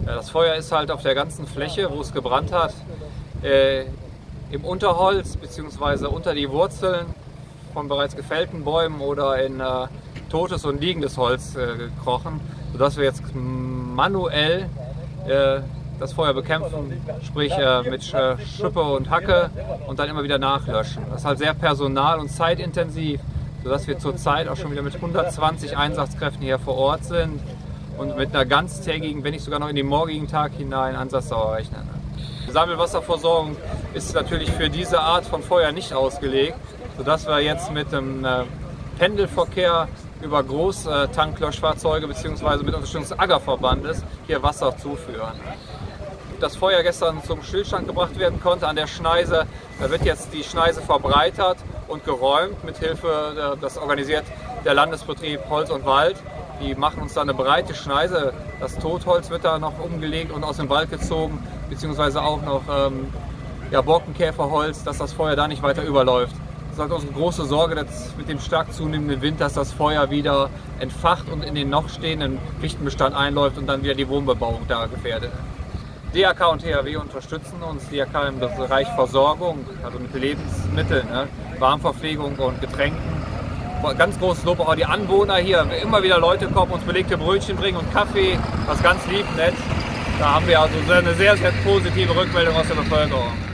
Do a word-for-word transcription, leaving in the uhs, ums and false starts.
Ja, das Feuer ist halt auf der ganzen Fläche, wo es gebrannt hat, äh, im Unterholz bzw. unter die Wurzeln von bereits gefällten Bäumen oder in äh, totes und liegendes Holz äh, gekrochen, sodass wir jetzt manuell äh, das Feuer bekämpfen, sprich äh, mit äh, Schippe und Hacke und dann immer wieder nachlöschen. Das ist halt sehr personal- und zeitintensiv, sodass wir zurzeit auch schon wieder mit hundertzwanzig Einsatzkräften hier vor Ort sind und mit einer ganztägigen, wenn nicht sogar noch in den morgigen Tag hinein, Ansatzdauer rechnen. Die Sammelwasserversorgung ist natürlich für diese Art von Feuer nicht ausgelegt, sodass wir jetzt mit dem äh, Pendelverkehr über Großtanklöschfahrzeuge bzw. mit Unterstützung des Aggerverbandes hier Wasser zuführen. Das Feuer gestern zum Stillstand gebracht werden konnte an der Schneise, da wird jetzt die Schneise verbreitert und geräumt mit Hilfe, das organisiert der Landesbetrieb Holz und Wald. Die machen uns da eine breite Schneise. Das Totholz wird da noch umgelegt und aus dem Wald gezogen, beziehungsweise auch noch ähm, ja, Borkenkäferholz, dass das Feuer da nicht weiter überläuft. Das ist halt unsere große Sorge, dass mit dem stark zunehmenden Wind, dass das Feuer wieder entfacht und in den noch stehenden Fichtenbestand einläuft und dann wieder die Wohnbebauung da gefährdet. D A K und T H W unterstützen uns, D A K im Bereich Versorgung, also mit Lebensmitteln, ne, Warmverpflegung und Getränken. Ganz großes Lob auch an die Anwohner hier, immer wieder Leute kommen, uns belegte Brötchen bringen und Kaffee, was ganz lieb, nett. Da haben wir also eine sehr, sehr positive Rückmeldung aus der Bevölkerung.